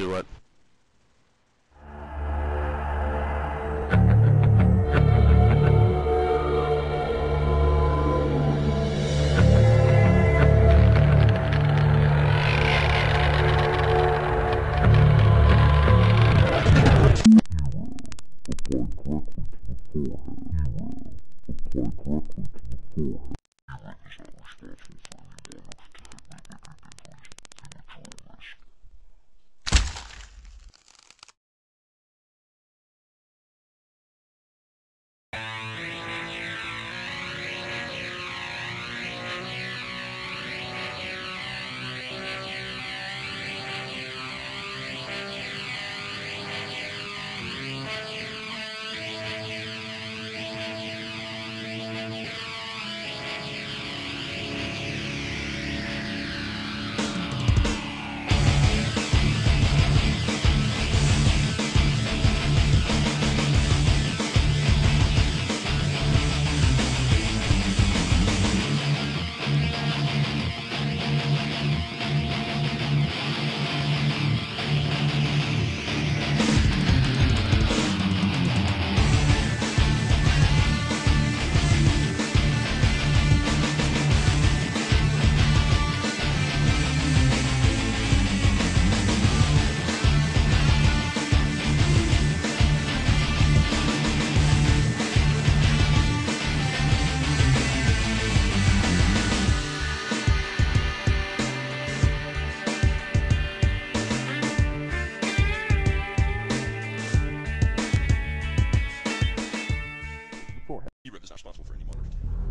do it. EREV is not responsible for any monitor.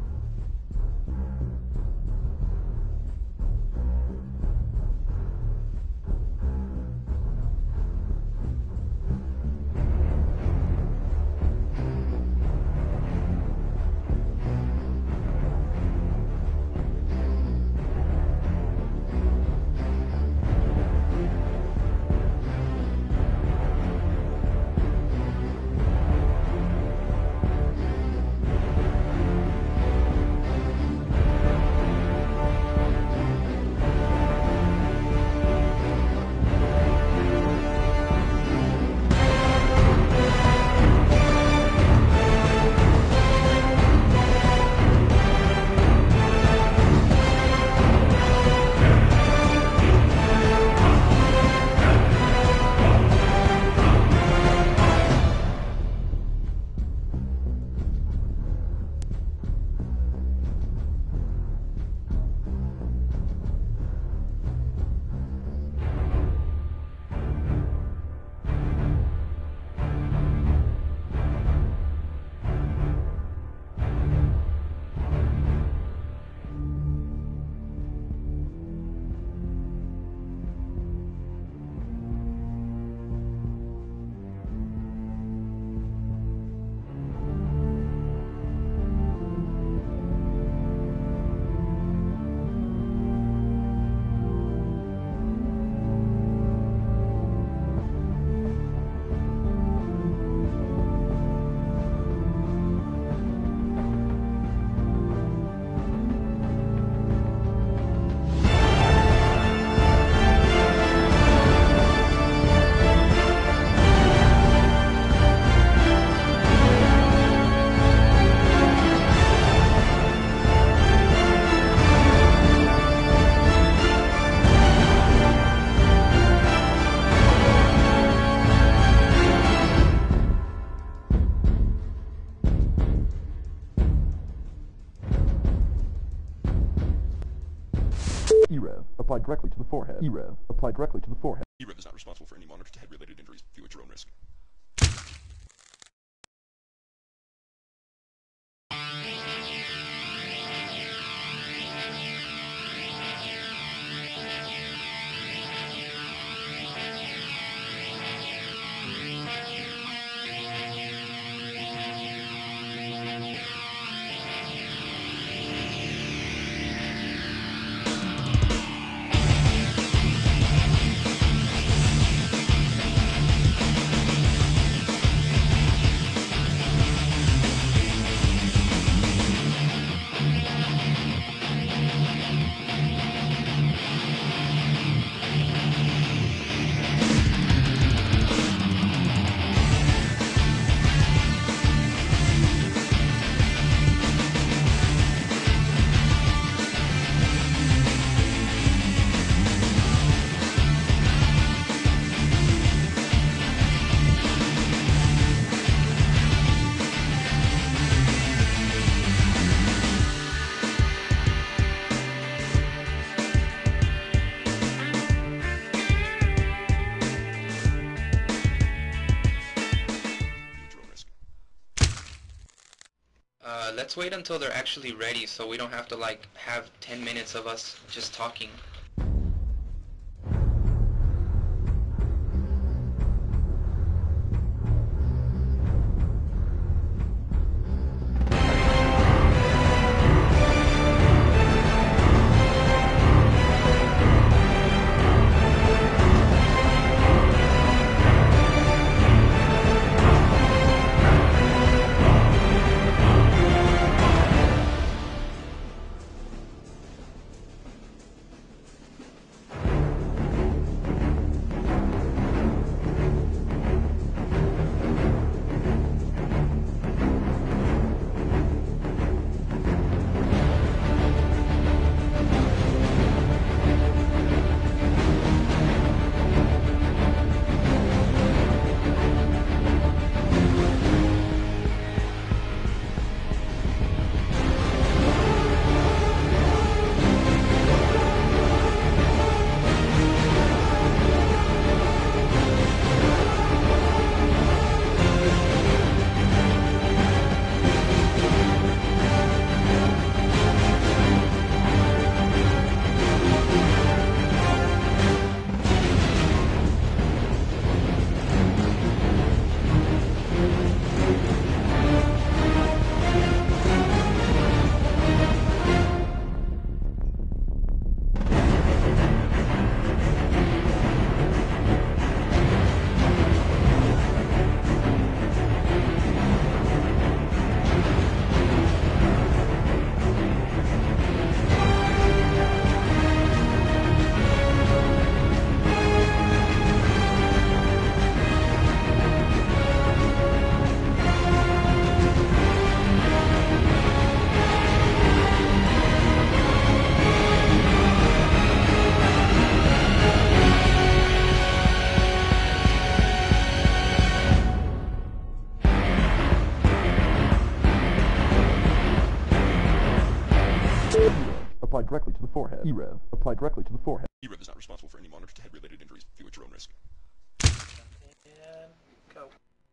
EREV applied directly to the forehead. EREV applied directly to the forehead. EREV is not responsible for any monitor to head-related injuries. View at your own risk. let's wait until they're actually ready so we don't have to like have 10 minutes of us just talking. Applied directly to the forehead. EREV. Applied directly to the forehead. EREV is not responsible for any monitor to head-related injuries. View at your own risk. And go.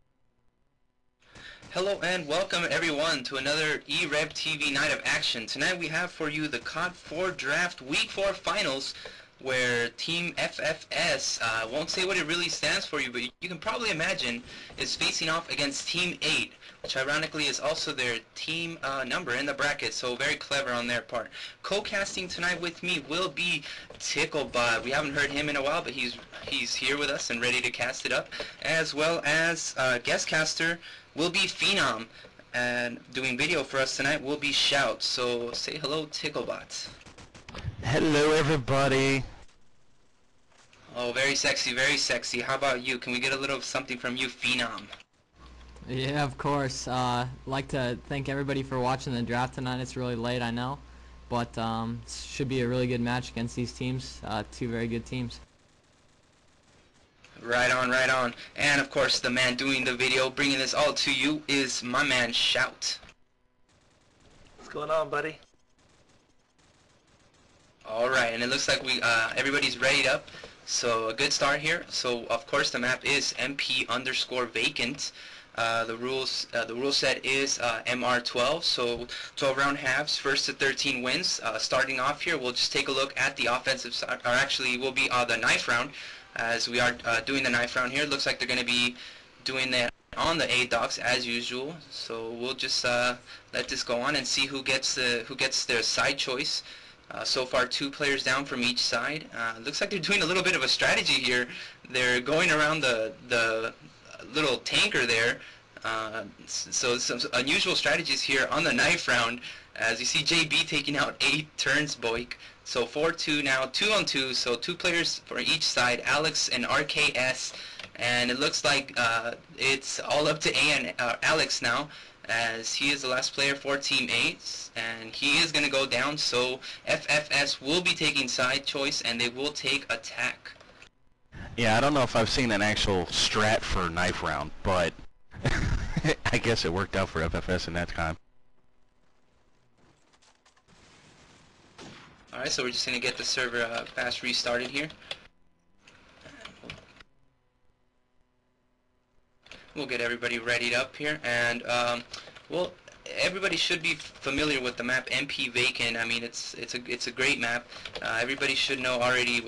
Hello and welcome everyone to another EREV TV Night of Action. Tonight we have for you the COD 4 Draft Week 4 Finals, where Team FFS, won't say what it really stands for you, but you can probably imagine, is facing off against Team 8, which ironically is also their team number in the bracket, so very clever on their part. Co-casting tonight with me will be Ticklebot. We haven't heard him in a while, but he's here with us and ready to cast it up, as well as guest caster will be Phenom, and doing video for us tonight will be Shout. So say hello, Ticklebot. Hello, everybody. Oh, very sexy, very sexy. How about you? Can we get a little something from you, Phenom? Yeah, of course. Like to thank everybody for watching the draft tonight. It's really late, I know, but should be a really good match against these teams. Two very good teams. Right on, right on. And of course, the man doing the video, bringing this all to you, is my man Shout. What's going on, buddy? All right, and it looks like we everybody's readied up. So a good start here. So of course the map is MP_vacant. The rule set is MR12. So 12 round halves, first to 13 wins. Starting off here, we'll just take a look at the offensive side, or actually will be the knife round, as we are doing the knife round here. Looks like they're going to be doing that on the A docks as usual. So we'll just let this go on and see who gets their side choice. So far, 2 players down from each side. Looks like they're doing a little bit of a strategy here. They're going around the little tanker there. So some unusual strategies here on the knife round. As you see JB taking out 8 turns Boik. So 4-2 now, 2-on-2. So 2 players for each side, Alex and RKS. And it looks like it's all up to Alex now, as he is the last player for Team 8, and he is going to go down, so FFS will be taking side choice, and they will take attack. Yeah, I don't know if I've seen an actual strat for knife round, but I guess it worked out for FFS in that time. Alright, so we're just going to get the server fast restarted here. We'll get everybody readied up here, and well, everybody should be familiar with the map MP Vacant. I mean, it's a great map. Everybody should know already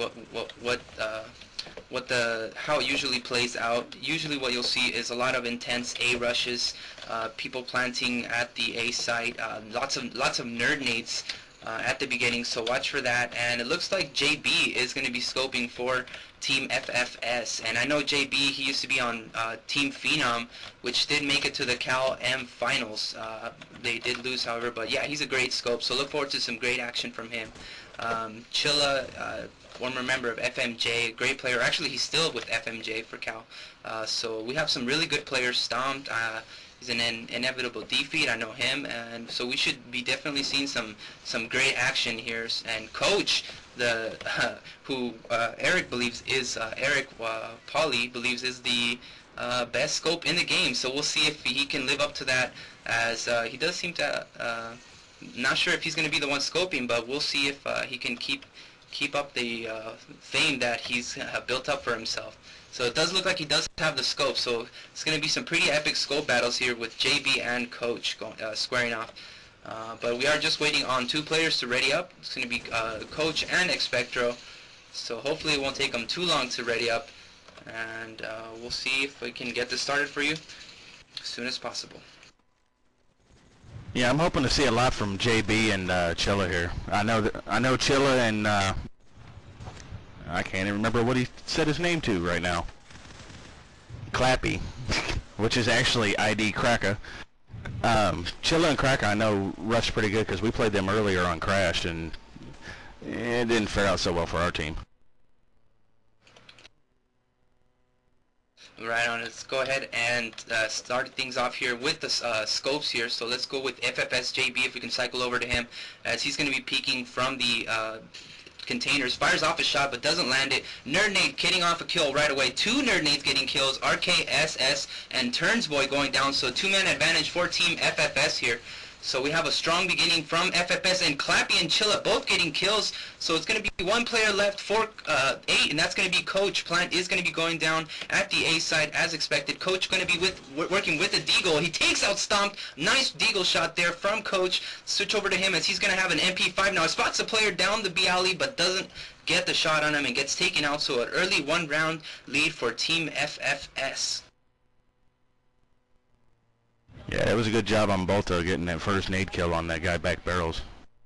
how it usually plays out. Usually what you'll see is a lot of intense A rushes, people planting at the A site, lots of nerd nades at the beginning, so watch for that. And it looks like JB is going to be scoping for Team FFS, and I know JB, he used to be on Team Phenom, which did make it to the Cal M finals. They did lose, however, but yeah, he's a great scope, so look forward to some great action from him. Chilla, former member of FMJ, great player. Actually, he's still with FMJ for Cal. So we have some really good players. Stomped, he's an inevitable defeat. I know him, and so we should be definitely seeing some great action here. And Coach, who Eric believes is Eric Pauly believes is the best scope in the game. So we'll see if he can live up to that. As he does seem to. Not sure if he's going to be the one scoping, but we'll see if he can keep up the fame that he's built up for himself. So it does look like he does have the scope, so it's going to be some pretty epic scope battles here with JB and Coach squaring off. But we are just waiting on 2 players to ready up. It's going to be Coach and Expectro, so hopefully it won't take them too long to ready up, and we'll see if we can get this started for you as soon as possible. Yeah, I'm hoping to see a lot from JB and Chilla here. I know Chilla and I can't even remember what he said his name to right now. Clappy, which is actually ID Kraka. Chilla and Kraka I know rushed pretty good because we played them earlier on Crash, and it didn't fare out so well for our team. Right on. Let's go ahead and start things off here with the scopes here. So let's go with FFS JB if we can cycle over to him, as he's going to be peeking from the containers. Fires off a shot but doesn't land it. Nerd Nade getting off a kill right away. 2 Nerd Nades getting kills. RKSS and Turnsboy going down. So 2-man advantage for Team FFS here. So we have a strong beginning from FFS, and Clappy and Chilla both getting kills. So it's going to be 1 player left for 8, and that's going to be Coach. Plant is going to be going down at the A side as expected. Coach going to be working with a Deagle. He takes out Stomp. Nice Deagle shot there from Coach. Switch over to him as he's going to have an MP5 now. Spots a player down the B alley but doesn't get the shot on him and gets taken out. So an early 1-round lead for Team FFS. Yeah, it was a good job on Bolta getting that first nade kill on that guy back barrels.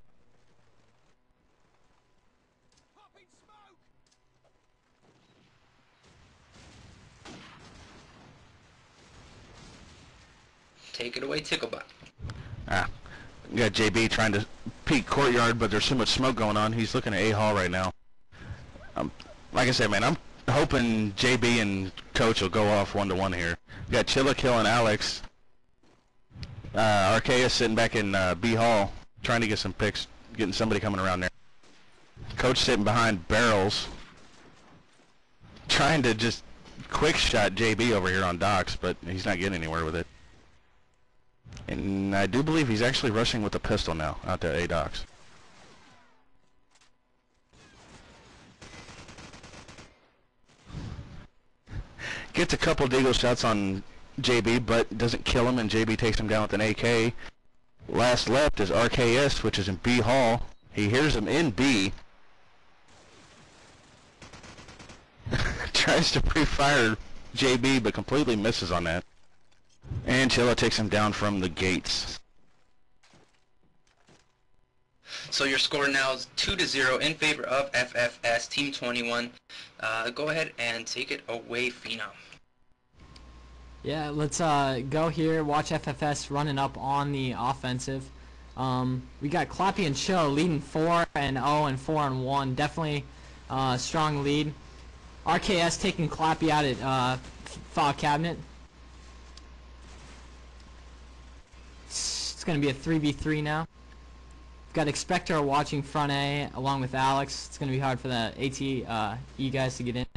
Take it away, Ticklebot. You got JB trying to peek courtyard, but there's so much smoke going on. He's looking at A-Hall right now. Like I said, man, I'm hoping JB and Coach will go off 1-to-1 here. You got Chilla killing Alex. Archaea sitting back in B Hall, trying to get some picks, getting somebody coming around there. Coach sitting behind barrels, trying to just quick shot JB over here on docks, but he's not getting anywhere with it. And I do believe he's actually rushing with a pistol now out there at A docks. Gets a couple deagle shots on JB, but doesn't kill him, and JB takes him down with an AK. Last left is RKS, which is in B Hall. He hears him in B. Tries to pre-fire JB, but completely misses on that. And Chilla takes him down from the gates. So your score now is 2-0 in favor of FFS, Team 21. Go ahead and take it away, Phenom. Yeah, let's go here. Watch FFS running up on the offensive. We got Clappy and Chill leading 4-0 and 4-1. Definitely strong lead. RKS taking Clappy out at Fog Cabinet. It's going to be a 3v3 now. We've got Expector watching front A along with Alex. It's going to be hard for the ATE guys to get in.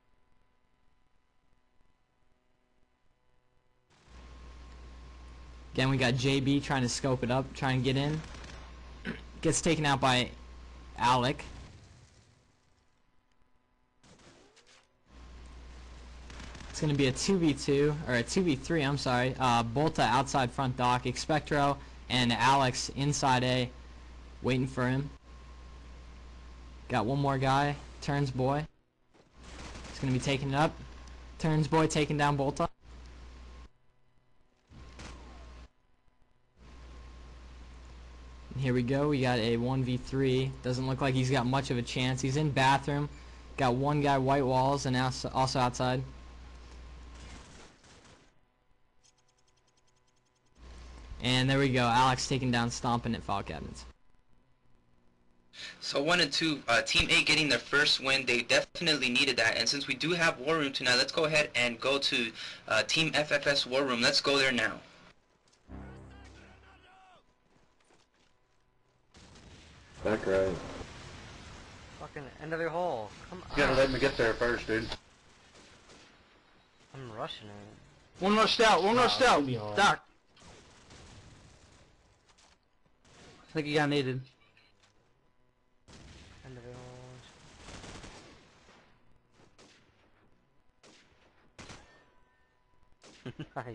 Again, we got JB trying to scope it up, trying to get in. Gets taken out by Alec. It's It's going to be a 2v2, or a 2v3, I'm sorry. Bolta outside front dock, Expectro and Alex inside A, waiting for him. Got one more guy, Turns Boy. He's going to be taking it up. Turns Boy taking down Bolta. And here we go, we got a 1v3. Doesn't look like he's got much of a chance. He's in bathroom. Got one guy white walls and also outside. And there we go, Alex taking down Stompin' at File Cabinets. So 1 and 2, Team 8 getting their first win. They definitely needed that. And since we do have War Room tonight, let's go ahead and go to Team FFS War Room. Let's go there now. Back right. Fucking end of their hole. Come on. You gotta let me get there first, dude. I'm rushing it. One rushed out. One rushed out. Doc. I think he got needed. End of their holes. Nice.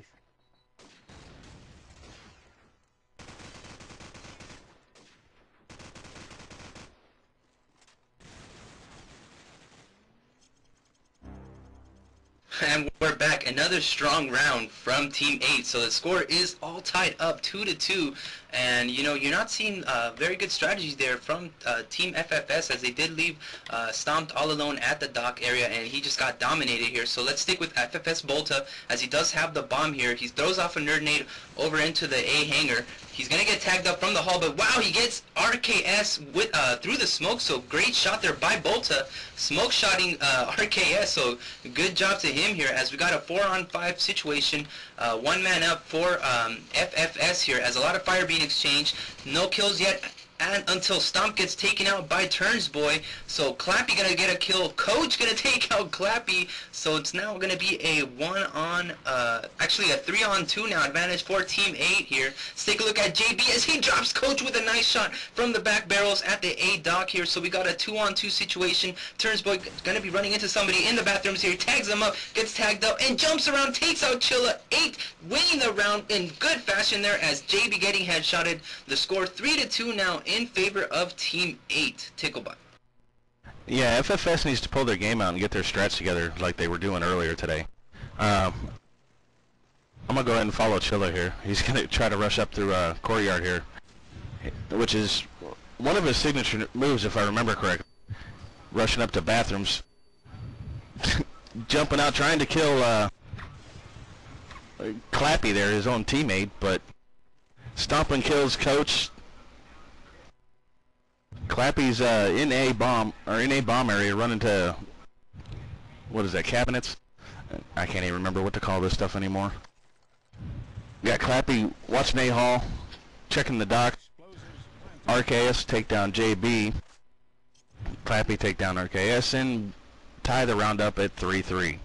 And we're back, another strong round from Team 8. So the score is all tied up 2-2, and you know, you're not seeing very good strategies there from Team FFS, as they did leave Stomped all alone at the dock area, and he just got dominated here. So let's stick with FFS Bolta, as he does have the bomb here. He throws off a nerd nade over into the A hangar. He's gonna get tagged up from the hall, but wow, he gets RKS with through the smoke. So great shot there by Bolta, smoke shotting RKS. So good job to him here, as we got a 4-on-5 situation. One man up for FFS here, as a lot of fire being exchanged. No kills yet, and until Stomp gets taken out by Turns Boy. So Clappy gonna get a kill. Coach gonna take out Clappy. So it's now gonna be a actually a 3-on-2 now, advantage for Team 8 here. Let's take a look at JB as he drops Coach with a nice shot from the back barrels at the A dock here. So we got a 2-on-2 situation. Turns Boy gonna be running into somebody in the bathrooms here. Tags him up, gets tagged up, and jumps around, takes out Chilla. 8 winning the round in good fashion there, as JB getting headshotted. The score 3-2 now in favor of Team 8. Ticklebot. Yeah, FFS needs to pull their game out and get their strats together like they were doing earlier today. I'm going to go ahead and follow Chilla here. He's going to try to rush up through courtyard here, which is one of his signature moves, if I remember correctly. Rushing up to bathrooms. Jumping out, trying to kill Clappy there, his own teammate, but Stompin' kills Coach. Clappy's in a bomb area, running to, what is that, cabinets? I can't even remember what to call this stuff anymore. Got Clappy watching A hall, checking the dock. RKS take down JB. Clappy take down RKS and tie the round up at 3-3.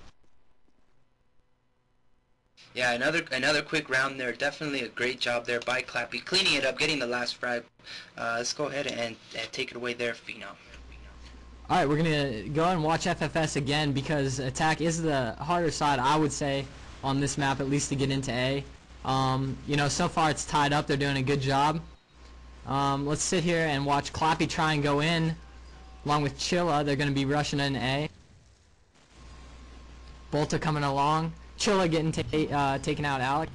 Yeah, another quick round there. Definitely a great job there by Clappy, cleaning it up, getting the last frag. Let's go ahead and take it away there, Pheno. Alright, we're going to go and watch FFS again, because attack is the harder side, I would say, on this map, at least to get into A. You know, so far it's tied up. They're doing a good job. Let's sit here and watch Clappy try and go in, along with Chilla. They're going to be rushing in A. Bolta coming along. Chilla getting taken out, Alec.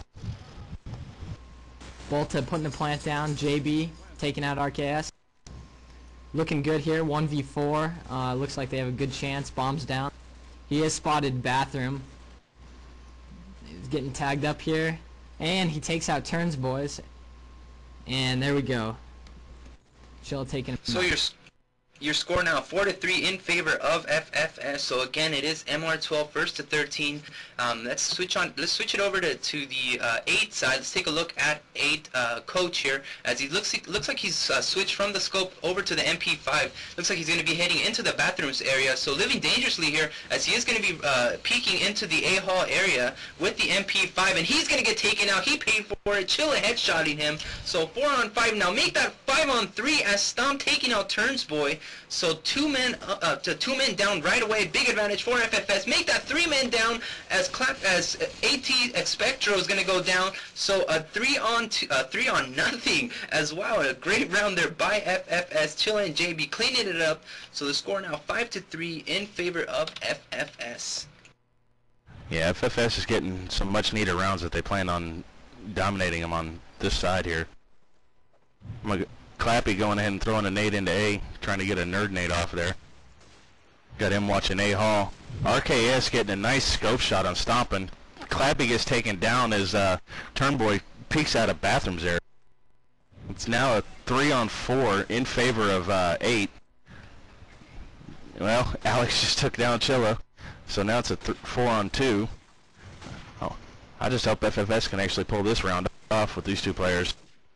Bolta putting the plant down. JB taking out RKS. Looking good here, 1v4. Looks like they have a good chance. Bombs down. He has spotted bathroom. He's getting tagged up here. And he takes out Turns Boys. And there we go. Chilla taking him. So your score now 4-3 in favor of FFS. So again, it is MR12 first to 13. Let's switch it over to the 8 side. Let's take a look at 8 Coach here, as he looks like he's switched from the scope over to the MP5. Looks like he's going to be heading into the bathrooms area. So living dangerously here, as he is going to be peeking into the A hall area with the MP5, and he's going to get taken out. He paid for it. Chilla headshotting him. So 4-on-5 now. Make that 5-on-3 as Stomp taking out Turns Boy. So two men down right away. Big advantage for FFS. Make that 3 men down as AT Expectro is going to go down. So a 3 on nothing as well. A great round there by FFS. Chilla and JB cleaning it up. So the score now 5-3 in favor of FFS. Yeah, FFS is getting some much needed rounds that they plan on dominating them on this side here. Clappy going ahead and throwing a nade into A, trying to get a nerd nade off there. Got him watching A Hall. RKS getting a nice scope shot on Stompin'. Clappy gets taken down as Turnboy peeks out of bathrooms there. It's now a 3-on-4 in favor of 8. Well, Alex just took down Chilla. So now it's a 4-on-2. Oh, I just hope FFS can actually pull this round off with these two players.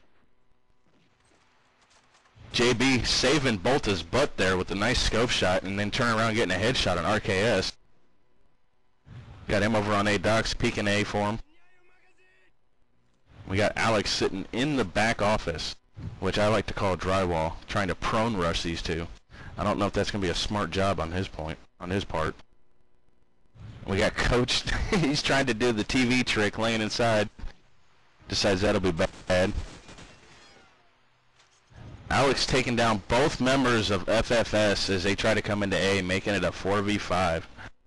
JB saving Bolta's butt there with a nice scope shot and then turn around getting a headshot on RKS. Got him over on A Docks, peeking A for him. We got Alex sitting in the back office, which I like to call drywall, trying to prone rush these two. I don't know if that's going to be a smart job on his part. We got Coach, he's trying to do the TV trick laying inside. Decides that'll be bad. Alex taking down both members of FFS as they try to come into A, making it a 4v5.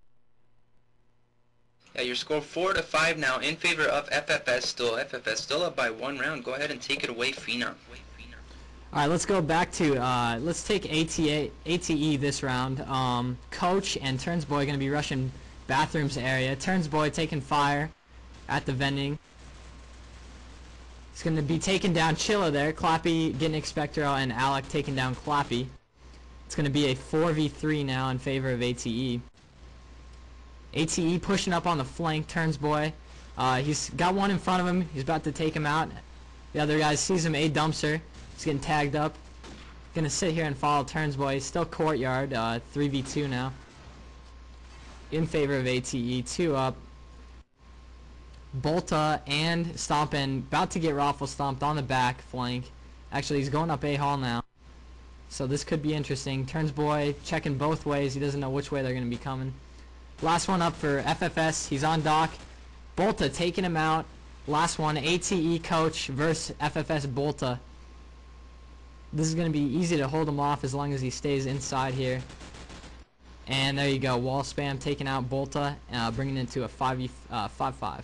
Yeah, your score 4-5 now in favor of FFS still. FFS still up by 1 round. Go ahead and take it away, Phenom. All right, let's go back to, let's take ATE this round. Coach and Turnsboy going to be rushing bathrooms area. Turnsboy taking fire at the vending. He's going to be taking down Chilla there. Clappy getting Expectro and Alec taking down Clappy. It's going to be a 4v3 now in favor of ATE. ATE pushing up on the flank. Turnsboy. He's got one in front of him. He's about to take him out. The other guy sees him. A dumpster. He's getting tagged up. Going to sit here and follow Turnsboy. He's still courtyard. 3v2 now. In favor of ATE. 2 up. Bolta and Stompin' about to get Raffle stomped on the back flank. Actually, he's going up A Hall now. So this could be interesting. Turnsboy checking both ways. He doesn't know which way they're going to be coming. Last one up for FFS. He's on dock. Bolta taking him out. Last one, ATE Coach versus FFS Bolta. This is going to be easy to hold him off as long as he stays inside here. And there you go. Wall spam taking out Bolta, bringing it to a 5v5.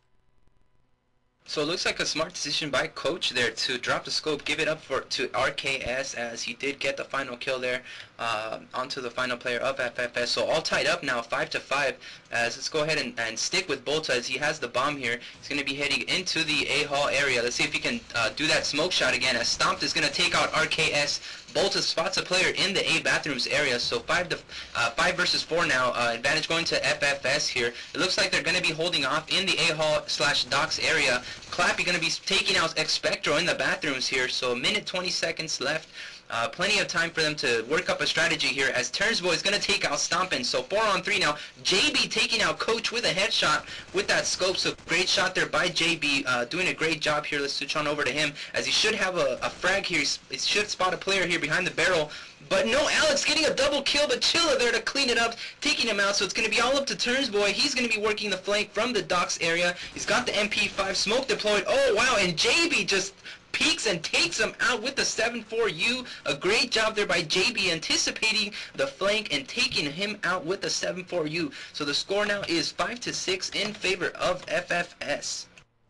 So it looks like a smart decision by Coach there to drop the scope, give it up to RKS as he did get the final kill there onto the final player of FFS. So all tied up now, 5-5. As let's go ahead and stick with Bolta as he has the bomb here. He's going to be heading into the A Hall area. Let's see if he can do that smoke shot again as Stomped is going to take out RKS. Bolta spots a player in the A bathrooms area, so 5 versus 4 now. Advantage going to FFS here. It looks like they're going to be holding off in the A Hall / docks area. Clappy going to be taking out Expectro in the bathrooms here, so a minute 20 seconds left. Plenty of time for them to work up a strategy here as Turnsboy is going to take out Stompin'. So 4-on-3 now. JB taking out Coach with a headshot with that scope. So great shot there by JB. Doing a great job here. Let's switch on over to him as he should have a frag here. He should spot a player here behind the barrel. But no, Alex getting a double kill, but Chilla there to clean it up, taking him out. So it's going to be all up to Turnsboy. He's going to be working the flank from the docks area. He's got the MP5 smoke deployed. Oh, wow, and JB just peeks and takes him out with the 7-4U. A great job there by JB anticipating the flank and taking him out with the 7-4U. So the score now is 5-6 in favor of FFS.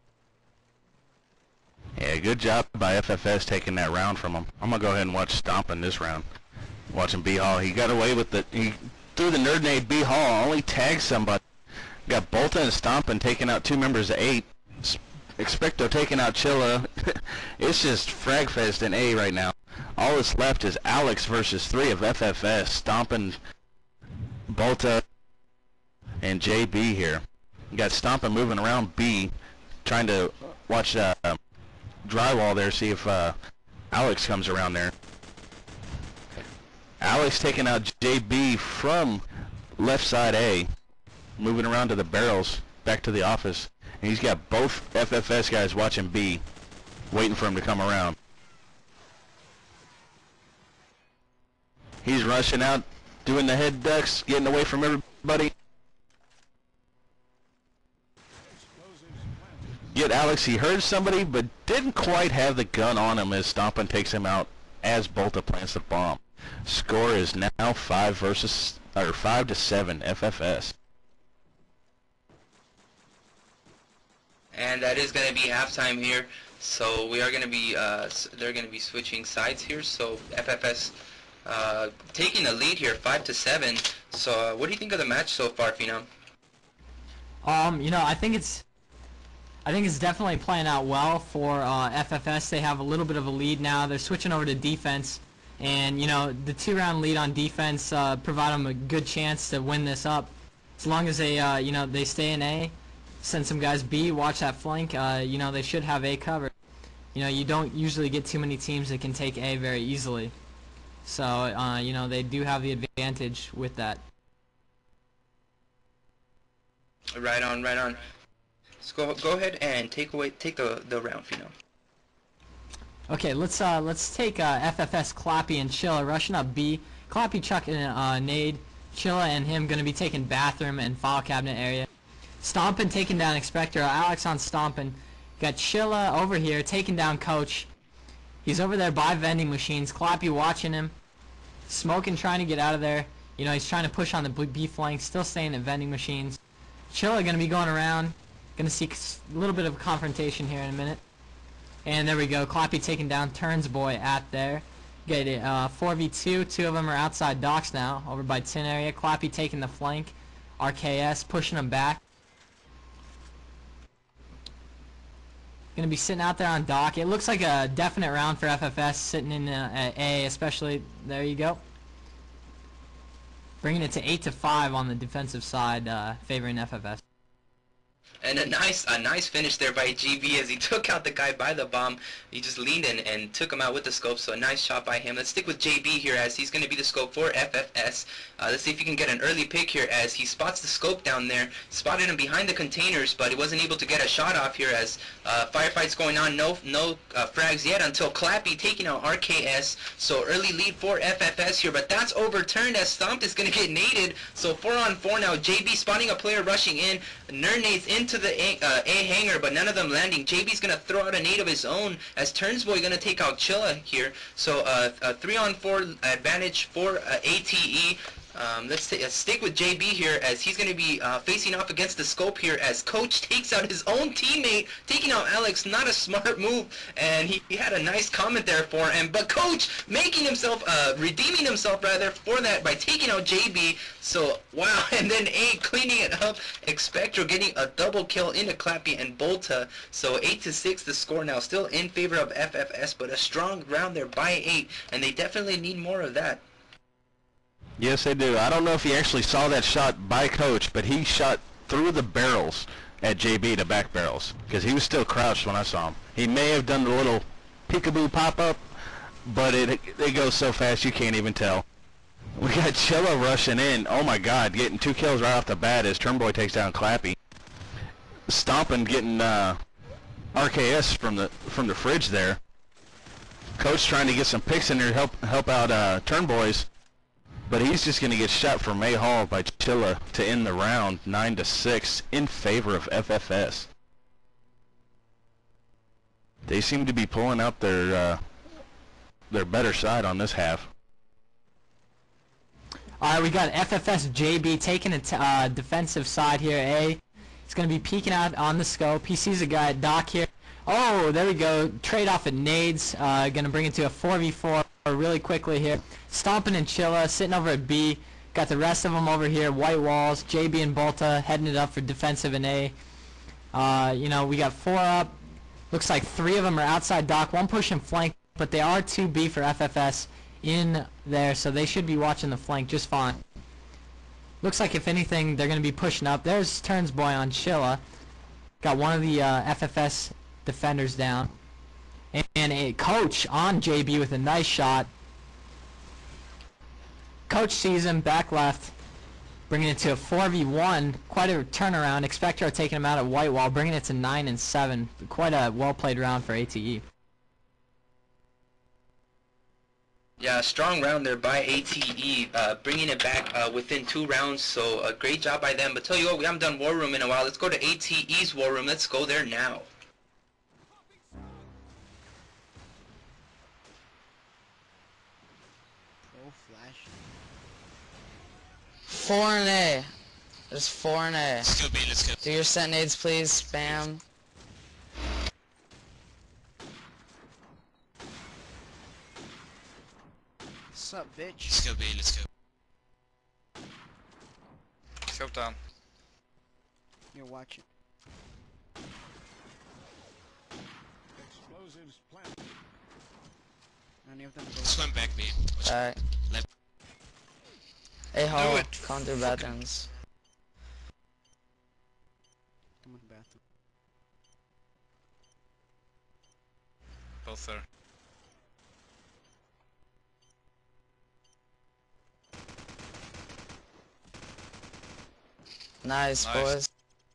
Yeah, good job by FFS taking that round from him. I'm going to go ahead and watch Stompin' this round. Watching B Hall. He got away with it. He threw the nerd nade B Hall, only tagged somebody. Got Bolta and Stompin' taking out 2 members of 8. Expecto taking out Chilla. It's just frag fest in A right now. All that's left is Alex versus 3 of FFS. Stompin', Bolta, and JB here. You got Stompin' moving around B, trying to watch drywall there, see if Alex comes around there. Alex taking out JB from left side A, moving around to the barrels, back to the office. And he's got both FFS guys watching B, waiting for him to come around. He's rushing out, doing the head ducks, getting away from everybody. Get Alex, he heard somebody, but didn't quite have the gun on him as Stompin takes him out as Bolta plants the bomb. Score is now 5 to 7 FFS. And that is going to be halftime here. So we are going to be, they're going to be switching sides here. So FFS taking the lead here, 5 to 7. So what do you think of the match so far, Phenom? You know, I think it's definitely playing out well for FFS. They have a little bit of a lead now. They're switching over to defense, and you know, the 2-round lead on defense provide them a good chance to win this up. As long as they, you know, they stay in A, send some guys B, watch that flank. You know, they should have A covered. You know, you don't usually get too many teams that can take A very easily. So, you know, they do have the advantage with that. Right on, right on. So go ahead and take the round, Phenom. Okay, let's take FFS Clappy and Chilla rushing up B. Clappy chucking nade. Chilla and him gonna be taking bathroom and file cabinet area. Stompin taking down Expector. Alex on Stompin. Got Chilla over here taking down Coach. He's over there by vending machines. Clappy watching him. Smoking, trying to get out of there. You know, he's trying to push on the B flank. Still staying at vending machines. Chilla gonna be going around. Gonna seek a little bit of a confrontation here in a minute. And there we go. Clappy taking down Turns Boy at there. Get it 4v2. 2 of them are outside docks now, over by tin area. Clappy taking the flank. RKS pushing them back. Gonna be sitting out there on dock. It looks like a definite round for FFS sitting in at A, especially. There you go. Bringing it to 8 to 5 on the defensive side, favoring FFS. And a nice finish there by GB as he took out the guy by the bomb. He just leaned in and took him out with the scope, so a nice shot by him. Let's stick with JB here as he's going to be the scope for FFS. Let's see if he can get an early pick here as he spots the scope down there. Spotted him behind the containers, but he wasn't able to get a shot off here as firefights going on. No frags yet until Clappy taking out RKS. So early lead for FFS here, but that's overturned as Stomp is going to get naded. So 4-on-4 now. JB spotting a player rushing in. Nernades into the A hangar, but none of them landing. JB's gonna throw out a nade of his own as Turnsboy gonna take out Chilla here. So a 3-on-4 advantage for ATE. Let's stick with JB here as he's going to be facing off against the scope here as Coach takes out his own teammate, taking out Alex. Not a smart move, and he had a nice comment there for him. But Coach making himself, redeeming himself rather for that by taking out JB. So, wow, and then A cleaning it up. Expectro getting a double kill into Clappy and Bolta. So 8 to 6 the score now, still in favor of FFS, but a strong round there by 8, and they definitely need more of that. Yes, they do. I don't know if he actually saw that shot by Coach, but he shot through the barrels at JB to back barrels because he was still crouched when I saw him. He may have done the little peekaboo pop-up, but it goes so fast you can't even tell. We got Chilla rushing in. Oh my God, getting 2 kills right off the bat as Turnboy takes down Clappy. Stomping, getting RKS from the fridge there. Coach trying to get some picks in there to help out Turnboys. But he's just going to get shot from May Hall by Chilla to end the round 9 to 6 in favor of FFS. They seem to be pulling out their better side on this half. All right, we got FFS JB taking a defensive side here. A, he's going to be peeking out on the scope. He sees a guy at dock here. Oh, there we go. Trade off at nades. Going to bring it to a 4v4 really quickly here. Stomping and Chilla sitting over at B. Got the rest of them over here. White walls. JB and Bolta heading it up for defensive and A. You know, we got 4 up. Looks like 3 of them are outside dock. 1 pushing flank, but they are 2B for FFS in there, so they should be watching the flank just fine. Looks like if anything, they're going to be pushing up. There's Turns Boy on Chilla. Got one of the FFS defenders down. And a Coach on JB with a nice shot. Coach sees him, back left, bringing it to a 4v1. Quite a turnaround. Expector taking him out at white wall, bringing it to 9 and 7. Quite a well-played round for ATE. Yeah, strong round there by ATE, bringing it back within 2 rounds, so a great job by them. But tell you what, we haven't done War Room in a while. Let's go to ATE's War Room. Let's go there now. Oh, flash. 4 and A. There's 4 and A. Let's go B, let's go. Do your set nades, please. Spam. What's up, bitch? Let's go B, let's go. Scope down. Here, watch it. Explosives planted. Any of them go. Swim back B. Alright. Left. A hall. it. Come through bathrooms. Come in the bathroom. Both there. Nice, Nice. boys.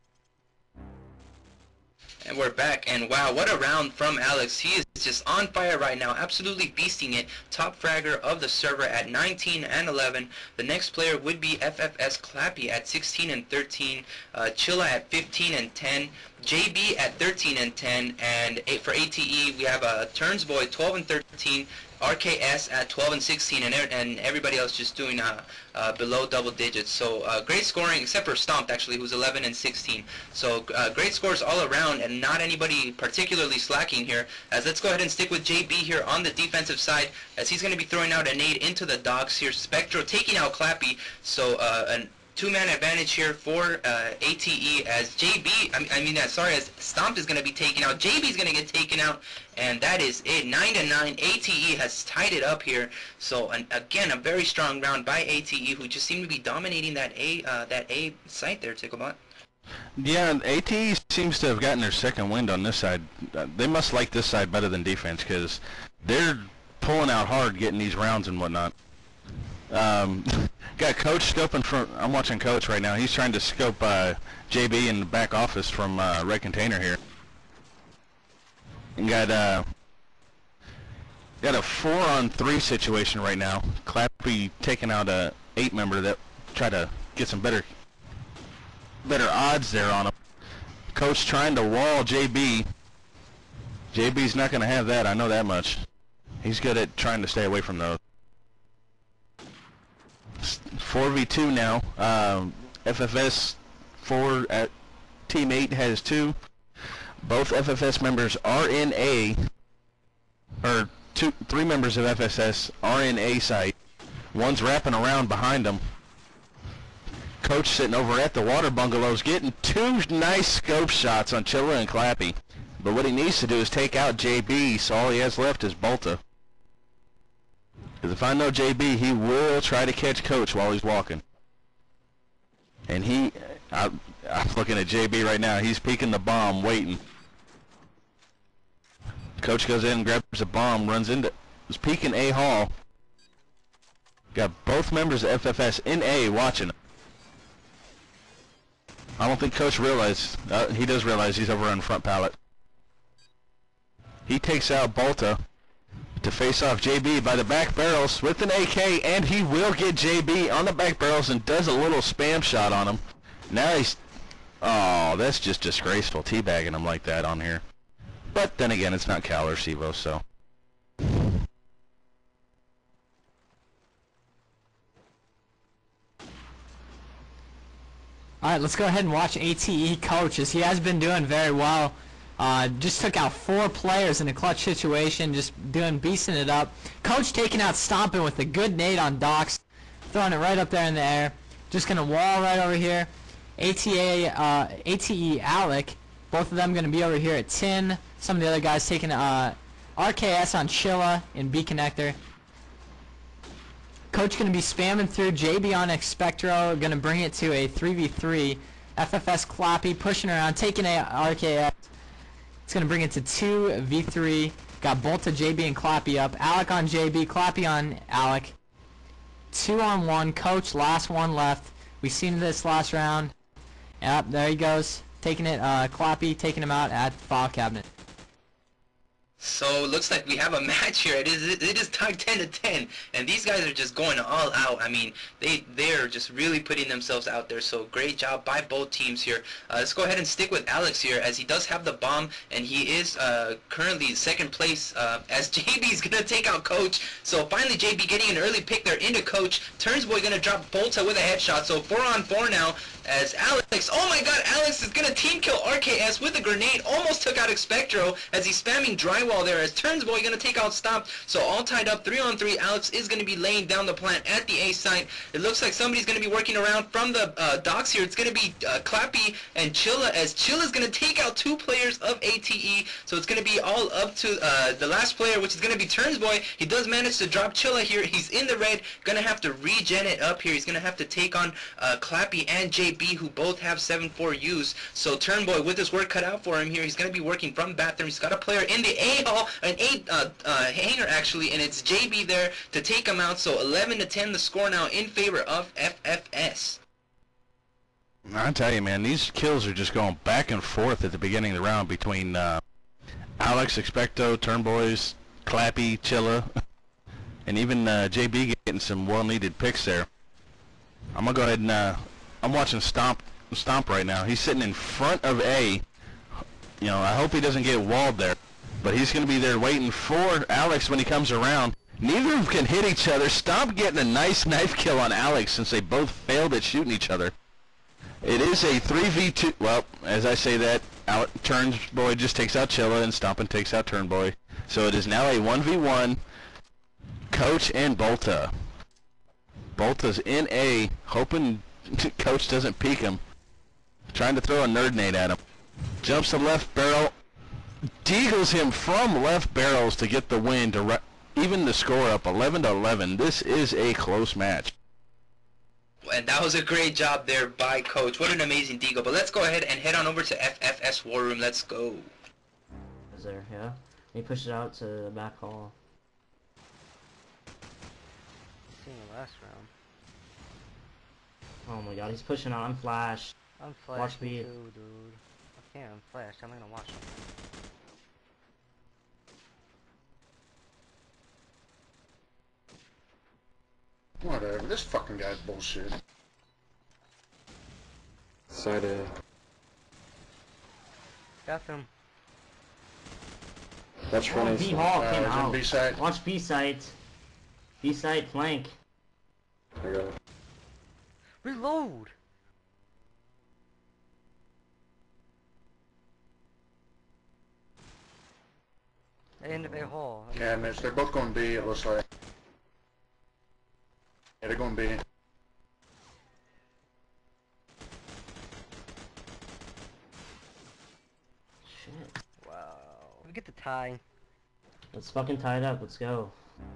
And we're back, and wow, what a round from Alex. He is just on fire right now, absolutely beasting it. Top fragger of the server at 19 and 11. The next player would be FFS Clappy at 16 and 13. Chilla at 15 and 10. JB at 13 and 10. And for ATE, we have Turnsboy 12 and 13. RKS at 12 and 16, and everybody else just doing below double digits. So great scoring, except for Stomped actually, who's 11 and 16. So great scores all around, and not anybody particularly slacking here. As let's go ahead and stick with JB here on the defensive side, as he's going to be throwing out a nade into the docks here. Spectro taking out Clappy. So an 2-man advantage here for ATE, as as Stomped is going to be taken out. JB is going to get taken out, and that is it. 9-9. ATE has tied it up here. So again, a very strong round by ATE, who just seem to be dominating that A site there, Ticklebot. Yeah, ATE seems to have gotten their second wind on this side. They must like this side better than defense, because they're pulling out hard getting these rounds and whatnot. Got Coach scoping from. I'm watching Coach right now. He's trying to scope JB in the back office from Red Container here. And got a 4-on-3 situation right now. Clappy taking out a 8 member that try to get some better odds there on him. Coach trying to wall JB. JB's not going to have that. I know that much. He's good at trying to stay away from those. 4v2 now. FFS 4 at Team 8 has 2. Both FFS members are in A, or 3 members of FSS are in A site. One's wrapping around behind them. Coach sitting over at the water bungalows getting 2 nice scope shots on Chilla and Clappy. But what he needs to do is take out JB, so all he has left is Bolta. Because if I know JB, he will try to catch Coach while he's walking. And I'm looking at JB right now. He's peeking the bomb, waiting. Coach goes in and grabs a bomb, runs into, is peeking A hall. Got both members of FFS in A watching him. I don't think Coach realized, he does realize he's over on front pallet. He takes out Bolta to face off JB by the back barrels with an AK, and he will get JB on the back barrels and does a little spam shot on him. Now he's, oh, that's just disgraceful, teabagging him like that on here. But then again, it's not Cal or Sivo, so. Alright, let's go ahead and watch ATE Coach, as he has been doing very well. Just took out 4 players in a clutch situation, just beasting it up. Coach taking out Stomping with a good nade on Docks, throwing it right up there in the air. Just gonna wall right over here. ATE Alec, both of them gonna be over here at 10. Some of the other guys taking RKS on Chilla in B connector. Coach gonna be spamming through JB on Expectro, gonna bring it to a 3v3. FFS Clappy pushing around, taking a RKS. It's going to bring it to 2v3. Got Bolta, JB, and Clappy up. Alec on JB, Clappy on Alec. 2-on-1. Coach, last one left. We've seen this last round. Yep, there he goes. Taking it, Clappy taking him out at the file cabinet. So looks like we have a match here. It is tied 10-10, and these guys are just going all out. I mean, they're just really putting themselves out there. So great job by both teams here. Let's go ahead and stick with Alex here, as he does have the bomb, and he is currently second place. As JB is gonna take out Coach. So finally, JB getting an early pick there into Coach. Turnsboy gonna drop Bolta with a headshot. So 4-on-4 now. As Alex, oh my god, Alex is gonna team kill RKS with a grenade, almost took out Expectro as he's spamming drywall there, as Turnsboy gonna take out Stomp. So all tied up 3-on-3, Alex is gonna be laying down the plant at the A site. It looks like somebody's gonna be working around from the docks here. It's gonna be Clappy and Chilla, as Chilla's gonna take out 2 players of ATE. So it's gonna be all up to the last player, which is gonna be Turnsboy. He does manage to drop Chilla here. He's in the red, gonna have to regen it up here. He's gonna have to take on Clappy and JB, who both have 7-4 Us. So Turnboy with his work cut out for him here. He's going to be working from bathroom. He's got a player in the A-hall, an hangar actually, and it's JB there to take him out. So 11-10 the score now in favor of FFS. I tell you, man, these kills are just going back and forth at the beginning of the round between Alex, Expecto, Turnboys, Clappy, Chilla, and even JB getting some well-needed picks there. I'm going to go ahead and I'm watching Stomp right now. He's sitting in front of A. You know, I hope he doesn't get walled there. But he's going to be there waiting for Alex when he comes around. Neither of them can hit each other. Stomp getting a nice knife kill on Alex since they both failed at shooting each other. It is a 3v2. Well, as I say that, Turnboy just takes out Chilla and Stompin takes out Turnboy. So it is now a 1v1. Coach and Bolta. Bolta's in A, hoping Coach doesn't peek him. Trying to throw a nerd nade at him. Jumps to left barrel. Deagles him from left barrels to get the win to even the score up 11-11. This is a close match. And that was a great job there by Coach. What an amazing deagle. But let's go ahead and head on over to FFS War Room. Let's go. Is there, yeah? He pushed it out to the back hall. Seen the last round. Oh my god, he's pushing out. I'm flashed. I'm flashed Watch too, me. dude. I can't, I'm flashed. I'm gonna watch him. Whatever, this fucking guy's bullshit. Side A. Bathroom. That's running. B hall came in out. B side. Watch B side. B side flank. I got it. Reload! End of a hall. Yeah, Mitch, they're both going B, it looks like. Yeah, they're going B. Shit. Wow. We get the tie. Let's fucking tie it up. Let's go.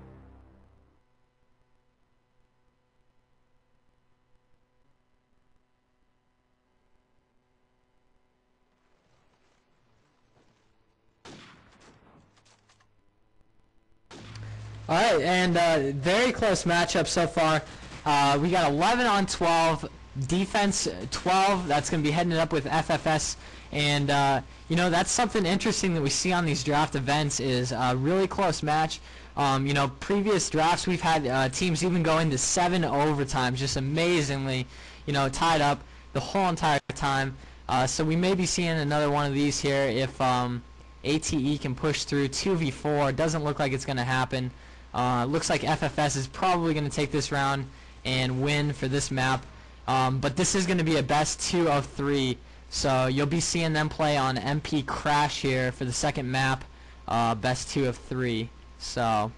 Alright, and very close matchup so far. We got 11 on 12, defense 12. That's going to be heading it up with FFS. And, you know, that's something interesting that we see on these draft events is a really close match. You know, previous drafts we've had teams even go into 7 overtimes, just amazingly, you know, tied up the whole entire time. So we may be seeing another one of these here if ATE can push through 2v4. Doesn't look like it's going to happen. Looks like FFS is probably going to take this round and win for this map. But this is going to be a best 2 of 3. So you'll be seeing them play on MP Crash here for the second map. Best 2 of 3. So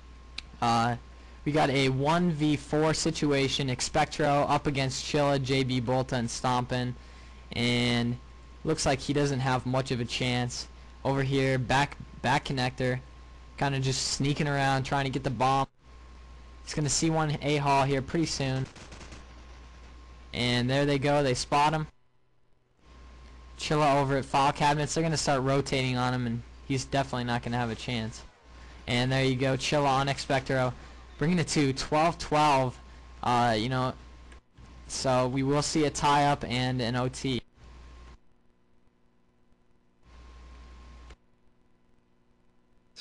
we got a 1v4 situation. Expectro up against Chilla, JB, Bolta, and Stompin'. And looks like he doesn't have much of a chance. Over here, back connector. Kind of just sneaking around, trying to get the bomb. He's going to see one A-hall here pretty soon. And there they go. They spot him. Chilla over at file cabinets. They're going to start rotating on him, and he's definitely not going to have a chance. And there you go. Chilla on Expectro. Bringing it to 12-12. You know, so we will see a tie-up and an OT.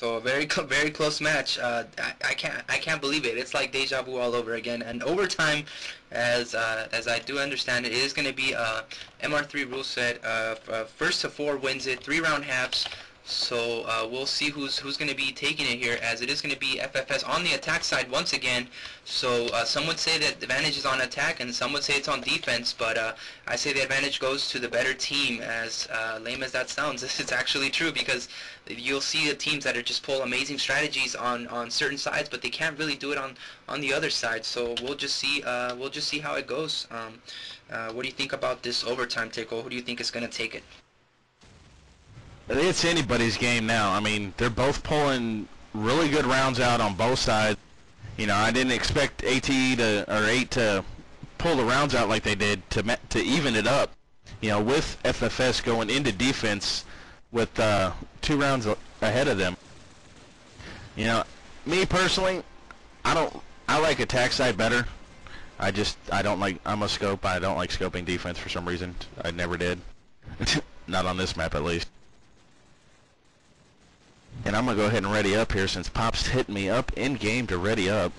So a very close match. I can't believe it. It's like deja vu all over again. And overtime, as I do understand it, is going to be MR3 rule set. First to 4 wins it. 3-round halves. So we'll see who's going to be taking it here, as it is going to be FFS on the attack side once again. So some would say that the advantage is on attack, and some would say it's on defense. But I say the advantage goes to the better team. As lame as that sounds, this is actually true, because you'll see the teams that are just pull amazing strategies on certain sides, but they can't really do it on the other side. So we'll just see how it goes. What do you think about this overtime, Tickle? Who do you think is going to take it? It's anybody's game now. I mean, they're both pulling really good rounds out on both sides. You know, I didn't expect AT or 8 to pull the rounds out like they did to even it up. You know, with FFS going into defense with 2 rounds ahead of them. You know, me personally, I like attack side better. I'm a scope. I don't like scoping defense for some reason. I never did. Not on this map, at least. And I'm going to go ahead and ready up here, since Pop's hitting me up in-game to ready up.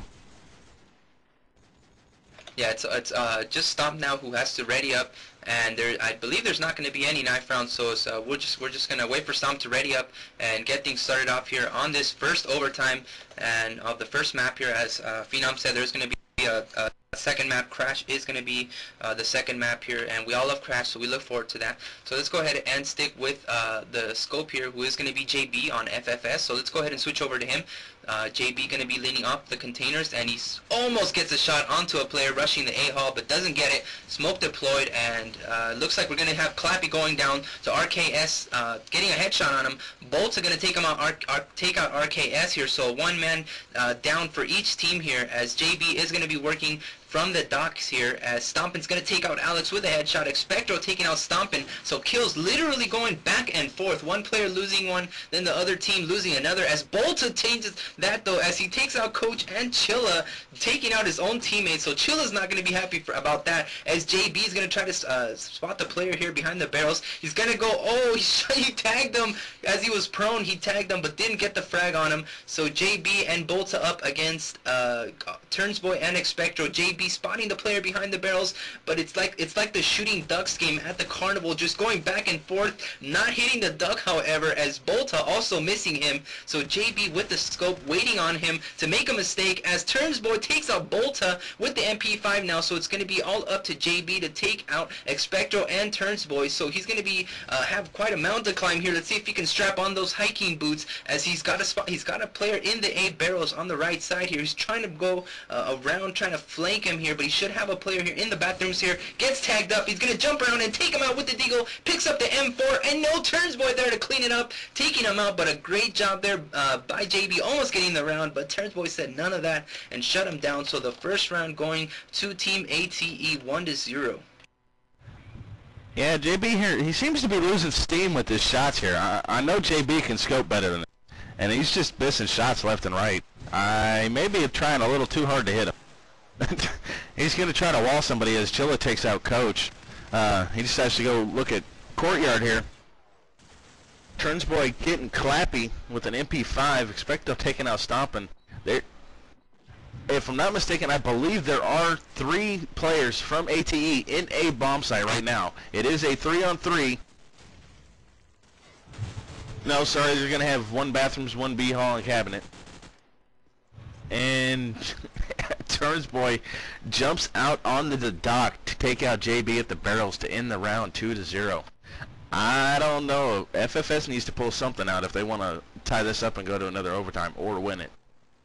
Yeah, it's just Stomp now who has to ready up, and I believe there's not going to be any knife rounds, so we're just going to wait for Stomp to ready up and get things started off here on this first overtime and of the first map here. As Phenom said, there's going to be a second map. Crash is going to be the second map here, and we all love Crash, so we look forward to that. So let's go ahead and stick with the scope here, who is going to be JB on FFS. So let's go ahead and switch over to him. JB going to be leaning up the containers, and he almost gets a shot onto a player rushing the A-Hall, but doesn't get it. Smoke deployed, and looks like we're going to have Clappy going down to RKS, getting a headshot on him. Bolts are going to take him out, take out RKS here, so 1 man down for each team here, as JB is going to be working from the docks here, as Stompin's going to take out Alex with a headshot. Expectro taking out Stompin. So kills literally going back and forth. One player losing one, then the other team losing another. As Bolta changes that though, as he takes out Coach and Chilla, taking out his own teammates. So Chilla's not going to be happy about that, as JB is going to try to spot the player here behind the barrels. He's going to go, oh, he tagged him as he was prone. He tagged him but didn't get the frag on him. So JB and Bolta up against Turnsboy and Expectro. JB spotting the player behind the barrels, but it's like the shooting ducks game at the carnival, just going back and forth, not hitting the duck, however, as Bolta also missing him. So JB with the scope waiting on him to make a mistake, as Turnsboy takes out Bolta with the MP5 now. So it's going to be all up to JB to take out Expectro and Turnsboy. So he's going to be have quite a mountain to climb here. Let's see if he can strap on those hiking boots, as he's got a player in the 8 barrels on the right side here. He's trying to go around, trying to flank him here, but he should have a player here in the bathrooms here. Gets tagged up. He's going to jump around and take him out with the Deagle. Picks up the M4, and no Turnsboy there to clean it up, taking him out. But a great job there by JB, almost getting the round, but Turnsboy said none of that and shut him down. So the first round going to Team ATE 1-0. Yeah, JB here, he seems to be losing steam with his shots here. I know JB can scope better than that, and he's just missing shots left and right. I may be trying a little too hard to hit him. He's going to try to wall somebody as Chilla takes out Coach. He decides to go look at Courtyard here. Turnsboy getting Clappy with an MP5. Expecto taking out Stompin. If I'm not mistaken, I believe there are 3 players from ATE in a bomb site right now. It is a 3-on-3. No, sorry, they're going to have 1 bathrooms, 1 B-hall, and cabinet. And Turnsboy jumps out onto the dock to take out JB at the barrels to end the round 2-0. I don't know. FFS needs to pull something out if they want to tie this up and go to another overtime or win it.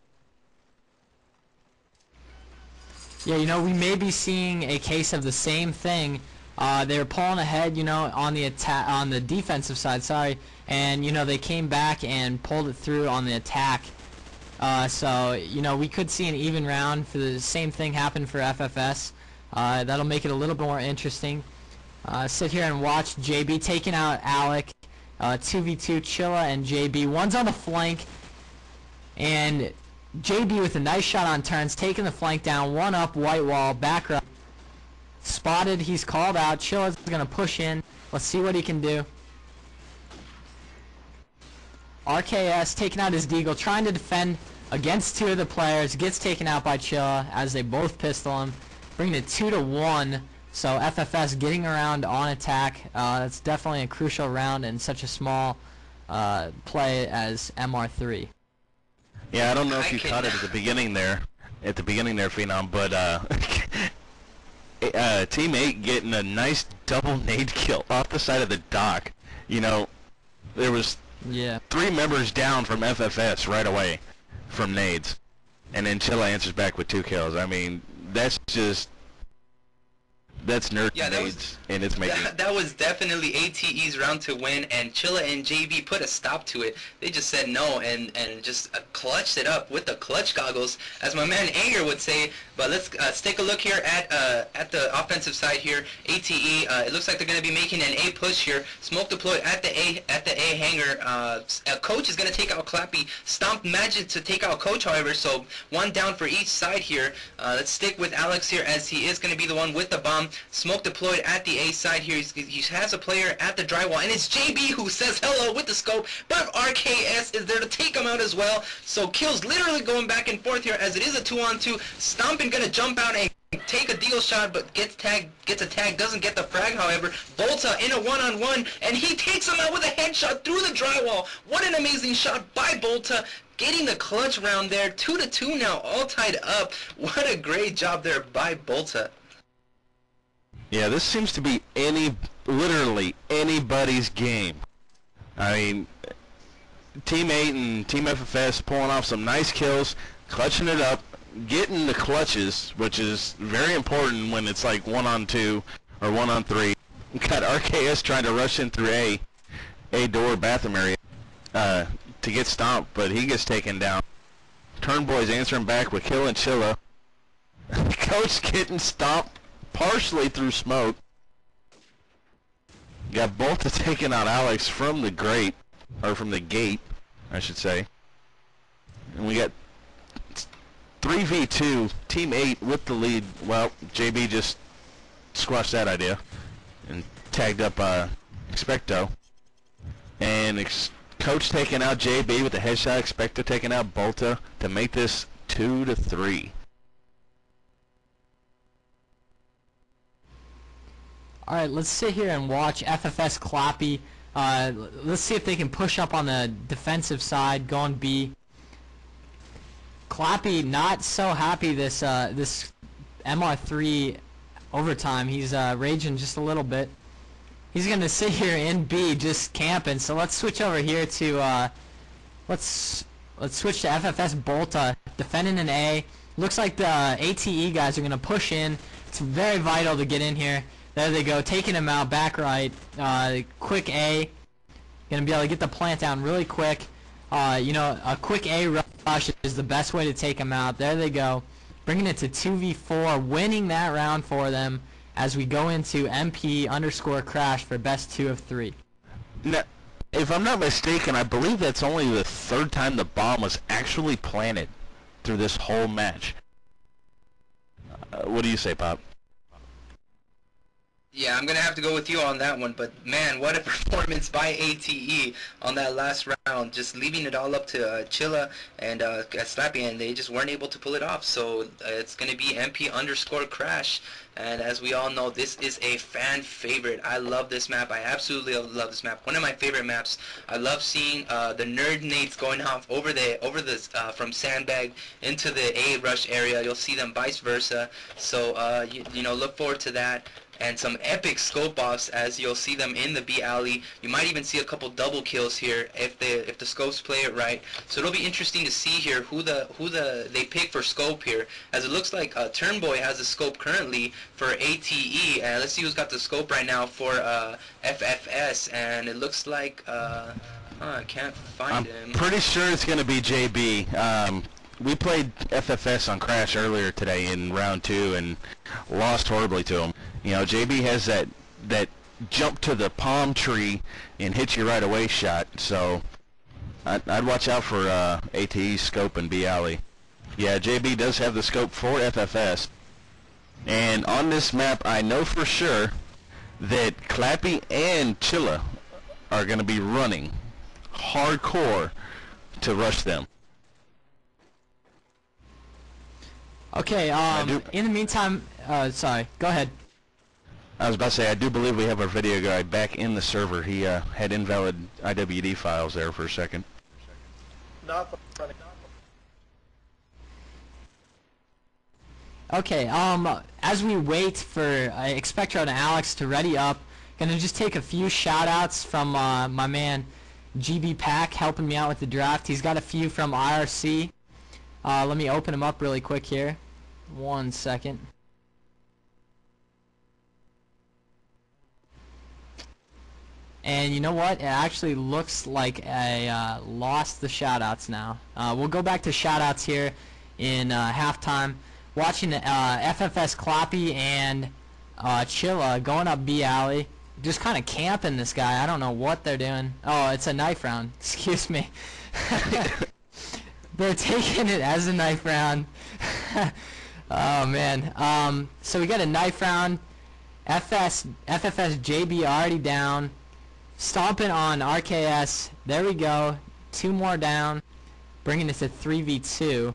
Yeah, you know, we may be seeing a case of the same thing. They were pulling ahead, you know, on the defensive side, sorry, and you know they came back and pulled it through on the attack. So you know, we could see an even round for the same thing happen for FFS. That'll make it a little bit more interesting. Sit here and watch JB taking out Alec. 2v2 Chilla and JB. One's on the flank, and JB with a nice shot on turns, taking the flank down. 1 up, white wall, back right. Spotted, he's called out. Chilla's gonna push in. Let's see what he can do. RKS taking out his Deagle, trying to defend against two of the players, gets taken out by Chilla as they both pistol him, bringing it 2-1. So FFS getting around on attack. That's definitely a crucial round in such a small play as MR3. Yeah, I don't know if you caught it at the beginning there, Phenom, but Team 8 getting a nice double nade kill off the side of the dock. You know, there was 3 members down from FFS right away from nades, and then Chilla answers back with 2 kills. I mean, that's nerd nades, and it's making that was definitely ATE's round to win, and Chilla and JB put a stop to it. They just said no and just clutched it up with the clutch goggles, as my man Anger would say. But let's take a look here at the offensive side here. ATE, it looks like they're going to be making an A push here. Smoke deployed at the A hangar. Coach is going to take out Clappy. Stomp Magic to take out Coach, however, so 1 down for each side here. Let's stick with Alex here, as he is going to be the one with the bomb. Smoke deployed at the A side here. He has a player at the drywall, and it's JB who says hello with the scope, but RKS is there to take him out as well. So kills literally going back and forth here, as it is a 2-on-2. Stompin' gonna jump out and take a deal shot, but gets a tag, doesn't get the frag, however. Volta in a 1-on-1, and he takes him out with a headshot through the drywall. What an amazing shot by Volta, getting the clutch round there. 2-2 now, all tied up. What a great job there by Volta. Yeah, this seems to be literally anybody's game. I mean, Team 8 and Team FFS pulling off some nice kills, clutching it up, getting the clutches, which is very important when it's like 1-on-2 or 1-on-3. Got RKS trying to rush in through A door bathroom area to get stomped, but he gets taken down. Turnboy's answering back with kill and Chilla. Coach getting stomped partially through smoke. Got Bolta taking out Alex from the grate, or from the gate, I should say. And we got 3v2, Team 8 with the lead. Well, JB just squashed that idea and tagged up Expecto. And Coach taking out JB with the headshot, Expecto taking out Bolta to make this 2-3. Alright, let's sit here and watch FFS Clappy. Let's see if they can push up on the defensive side, going B. Clappy not so happy this MR3 overtime. He's raging just a little bit. He's going to sit here in B just camping. So let's switch over here to let's switch to FFS Bolta defending an A. Looks like the ATE guys are going to push in. It's very vital to get in here. There they go, taking him out, back right, quick A, gonna be able to get the plant down really quick. You know, a quick A rush is the best way to take him out. There they go, bringing it to 2v4, winning that round for them as we go into MP_crash for best 2 of 3. Now, if I'm not mistaken, I believe that's only the 3rd time the bomb was actually planted through this whole match. What do you say, Pop? Yeah, I'm going to have to go with you on that one, but man, what a performance by ATE on that last round, just leaving it all up to Chilla and Slappy, and they just weren't able to pull it off. So it's going to be MP_crash, and as we all know, this is a fan favorite. I love this map. I absolutely love this map. One of my favorite maps. I love seeing the nerd nades going off over the from sandbag into the A rush area. You'll see them vice versa. So you know, look forward to that. And some epic scope offs, as you'll see them in the B alley. You might even see a couple double kills here if the scopes play it right. So it'll be interesting to see here who they pick for scope here, as it looks like Turnboy has a scope currently for ATE. And let's see who's got the scope right now for FFS. And it looks like I can't find him. I'm pretty sure it's gonna be JB. We played FFS on Crash earlier today in round 2 and lost horribly to him. You know, JB has that jump to the palm tree and hit you right away shot, so I'd watch out for ATE's scope and B alley. Yeah, JB does have the scope for FFS. And on this map, I know for sure that Clappy and Chilla are going to be running hardcore to rush them. Okay, in the meantime, sorry, go ahead. I was about to say, I do believe we have our video guy back in the server. He had invalid IWD files there for a second. Not funny. Okay, as we wait for Expectro and Alex to ready up, gonna just take a few shout-outs from my man GB Pack helping me out with the draft. He's got a few from IRC. Let me open them up really quick here. 1 second. And you know what? It actually looks like I lost the shoutouts now. We'll go back to shoutouts here in halftime. Watching FFS Clappy and Chilla going up B alley. Just kind of camping this guy. I don't know what they're doing. Oh, it's a knife round. Excuse me. They're taking it as a knife round. Oh, man. So we got a knife round. FFS JB already down. Stomping on RKS. There we go. 2 more down. Bringing us to 3v2.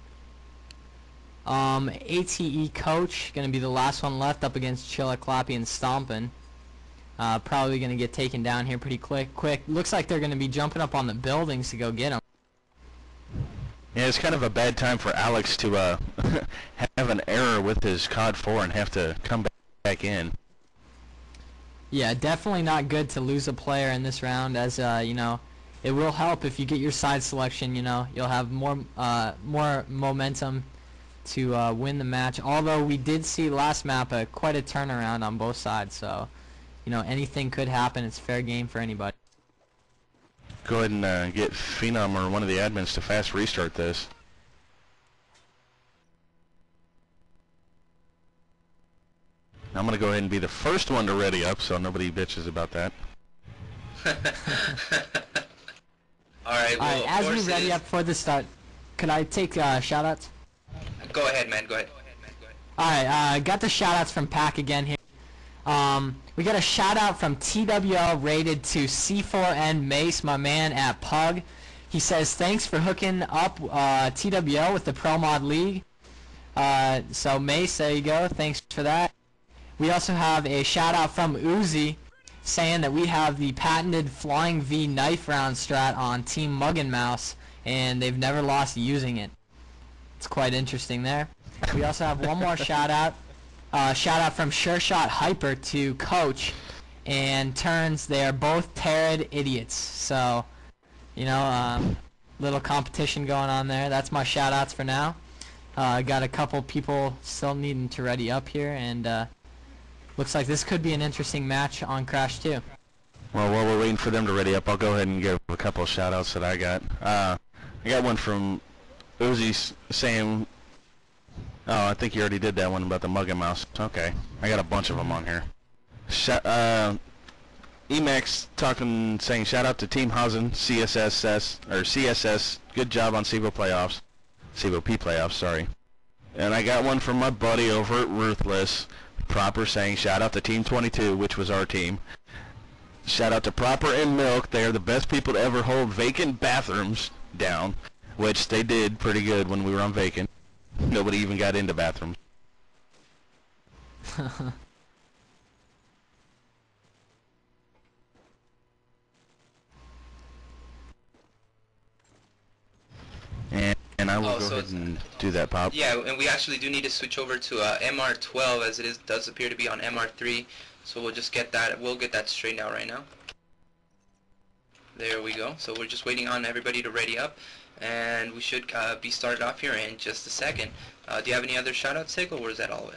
ATE Coach going to be the last one left up against Chilla, Clappy, and Stompin'. Probably going to get taken down here pretty quick. Looks like they're going to be jumping up on the buildings to go get him. Yeah, it's kind of a bad time for Alex to have an error with his COD 4 and have to come back in. Yeah, definitely not good to lose a player in this round, as you know, it will help if you get your side selection. You know, you'll have more momentum to win the match. Although we did see last map quite a turnaround on both sides, so you know anything could happen. It's fair game for anybody. Go ahead and get Phenom or one of the admins to fast restart this. I'm going to go ahead and be the first one to ready up, so nobody bitches about that. Alright, well, as we ready up for the start, could I take shoutouts? Go ahead, man, go ahead. Alright, got the shoutouts from Pack again here. We got a shoutout from TWL rated to C4N Mace, my man at Pug. He says, thanks for hooking up TWL with the Pro Mod League. So Mace, there you go, thanks for that. We also have a shout out from Uzi saying that we have the patented Flying V knife round strat on Team Mug and Mouse, and they've never lost using it. It's quite interesting there. We also have one more shout out from Sure Shot Hyper to Coach and Turns. They are both Terrid idiots. So, you know, little competition going on there. That's my shout outs for now. Got a couple people still needing to ready up here, and looks like this could be an interesting match on Crash 2. Well, while we're waiting for them to ready up, I'll go ahead and give a couple of shout-outs that I got. I got one from Uzi saying... Oh, I think you already did that one about the Mug and Mouse. Okay. I got a bunch of them on here. Emax saying shout-out to Team Hausen, CSS. Good job on CVP playoffs, sorry. And I got one from my buddy over at Ruthless. Proper saying shout out to Team 22, which was our team. Shout out to Proper and Milk. They are the best people to ever hold vacant bathrooms down, which they did pretty good when we were on vacant. Nobody even got into bathrooms. And I will go ahead and do that, Pop. Yeah, and we actually do need to switch over to MR12 as it does appear to be on MR3. So we'll just get that. We'll get that straightened out right now. There we go. So we're just waiting on everybody to ready up, and we should be started off here in just a second. Do you have any other shout-outs, Sigel, or is that all of it?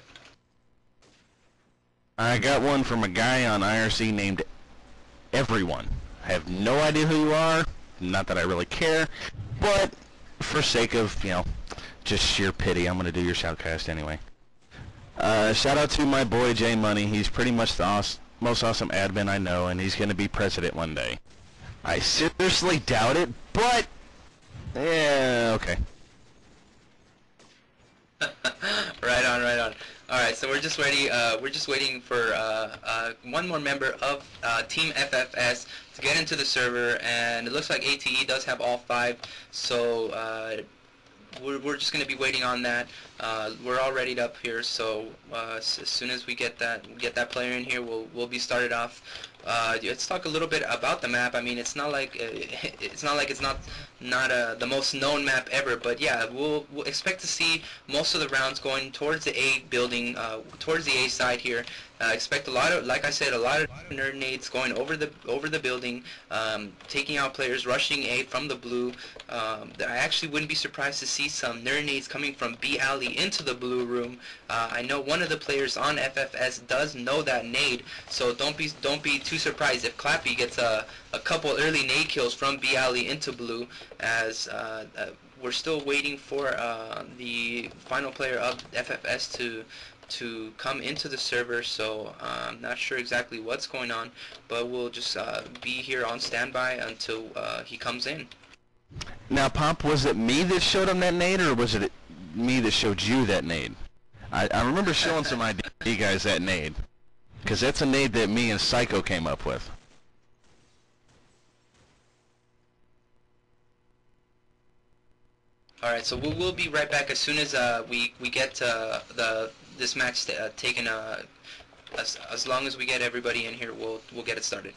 I got one from a guy on IRC named Everyone. I have no idea who you are. Not that I really care, but for sake of, you know, just sheer pity, I'm going to do your shoutcast anyway. Shout out to my boy J Money. He's pretty much the most awesome admin I know, and he's going to be president one day. I seriously doubt it, but yeah, okay. Right on, right on. All right, so we're just ready. We're just waiting for one more member of Team FFS to get into the server, and it looks like ATE does have all 5. So we're just going to be waiting on that. We're all readied up here, so as soon as we get that player in here, we'll be started off. Let's talk a little bit about the map. I mean, it's not like it's not the most known map ever, but yeah, we'll expect to see most of the rounds going towards the A building, towards the A side here. Expect a lot of, like I said, a lot of nerd nades going over the building, taking out players, rushing A from the blue. I actually wouldn't be surprised to see some nerd nades coming from B alley into the blue room. I know one of the players on FFS does know that nade, so don't be too surprised if Clappy gets a couple early nade kills from B alley into blue, as we're still waiting for the final player of FFS to come into the server, so I'm not sure exactly what's going on, but we'll just be here on standby until he comes in. Now, Pomp, was it me that showed him that nade, or was it me that showed you that nade? I remember showing some ID guys that nade, because that's a nade that me and Psycho came up with. All right, so we'll be right back as soon as we get this match taken. As long as we get everybody in here, we'll get it started.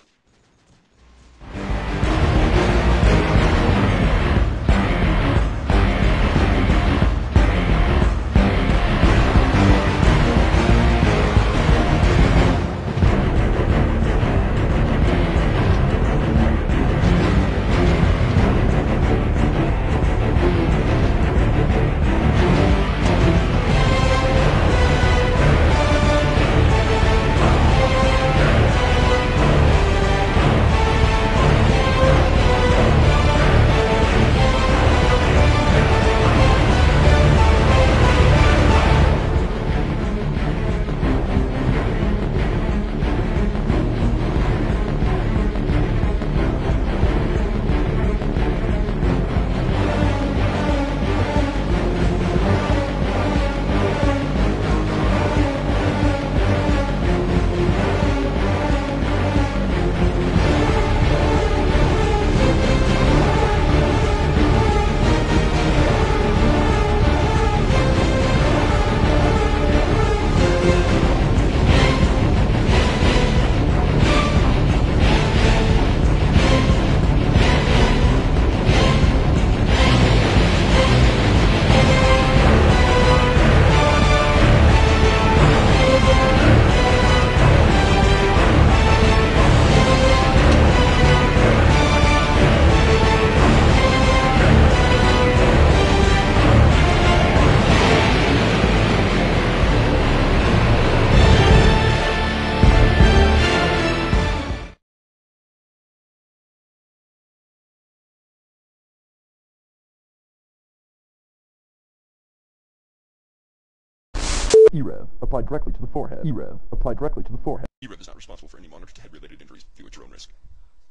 EREV, applied directly to the forehead. EREV, applied directly to the forehead. EREV is not responsible for any monitor-to-head related injuries. View at your own risk.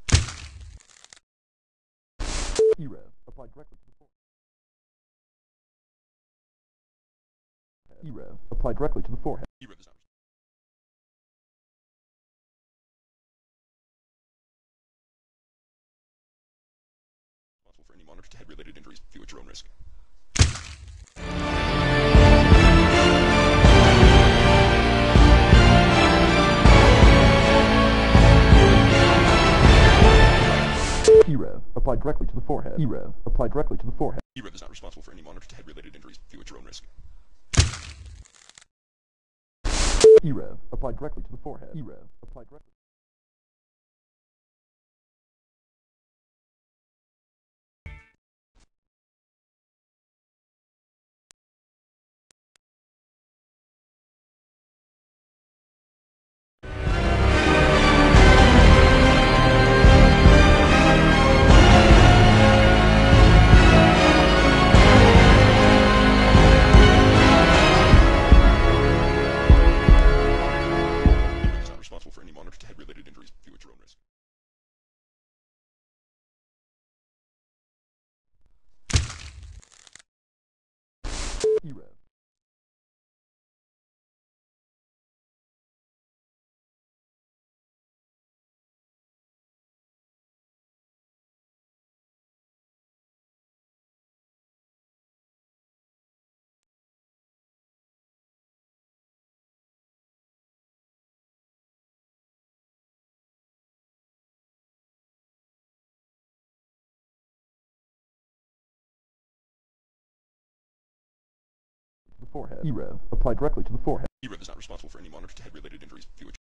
EREV, applied directly to the forehead. EREV, applied directly to the forehead. EREV is not responsible for any monitor-to-head related injuries. View at your own risk. EREV, applied directly to the forehead. EREV, applied directly to the forehead. EREV is not responsible for any monitor-to-head related injuries. View at your own risk. EREV, applied directly to the forehead. EREV, applied directly. EREV is not responsible for any monitor-to-head to the forehead. EREV applied directly to the forehead. EREV is not responsible for any monitor to head related injuries. Viewer